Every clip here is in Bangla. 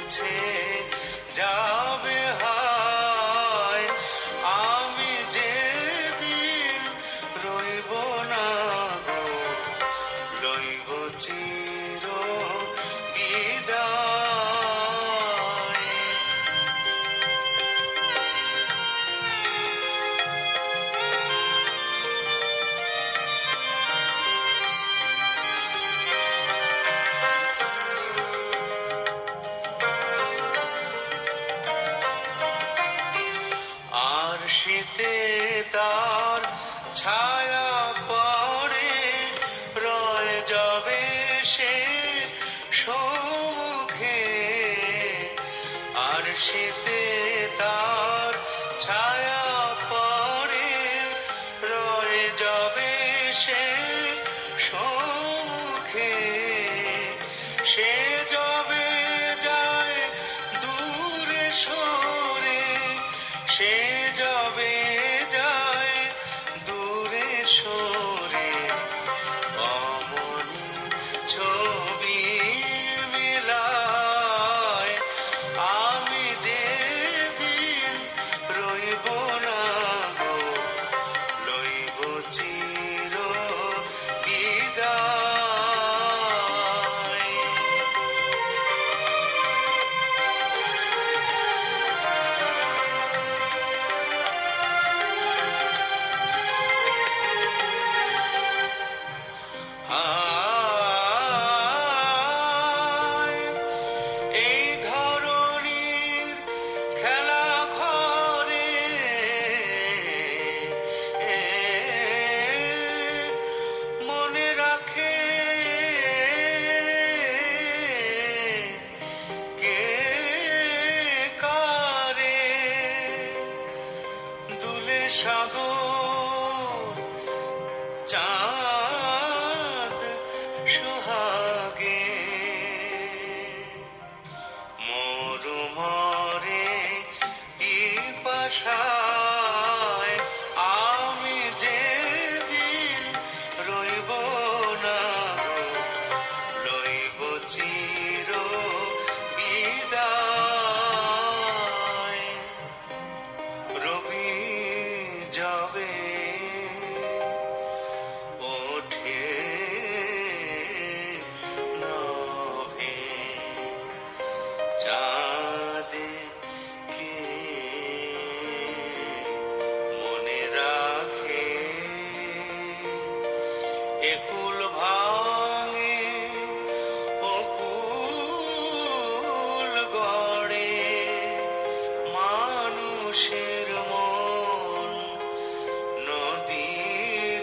মুছে যাবে হায়, আমি যেদিন রইব না গো, লইব চির বিদায়। আর শীতে তার ছায়া পড়ে রয়ে যাবে সে সম্মুখে, আর শীতে তার ছায়া পড়ে রয়ে যাবে সে সম্মুখে, সে যাবে যায় দূরে সরে, সে যাবে যায় দূরে সরে, অমন ছবি মিলায়, আমি যেদিন রইব না গো, লইব চির বিদায়। এই ধরনীর খেলা ঘরে মনে রাখে কে কারে, দুলে সাগর চাঁদ সোহাগে, মরুমরে পিপাসায়, আমি যেদিন রইব না গো, লইব চির বিদায়। রবি যাবে ওঠে নভে, চাঁদে কে মনে রাখে, একুল ভাঙে অকুল গড়ে, মানুষের মন নদীর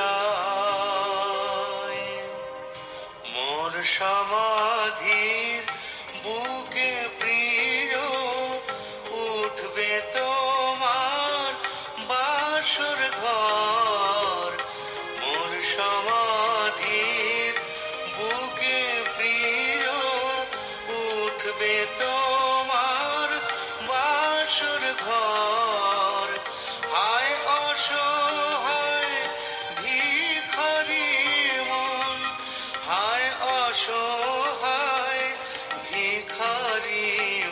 প্রায়, মোর সমাধির বুকে প্রিয় উঠবে তোমার বাসর ঘর, মোর সমাধির বুকে প্রিয় উঠবে তোমার বাসর ঘর, হায় অসহায় ভিখারি মন, হায় অসহায় ভিখারি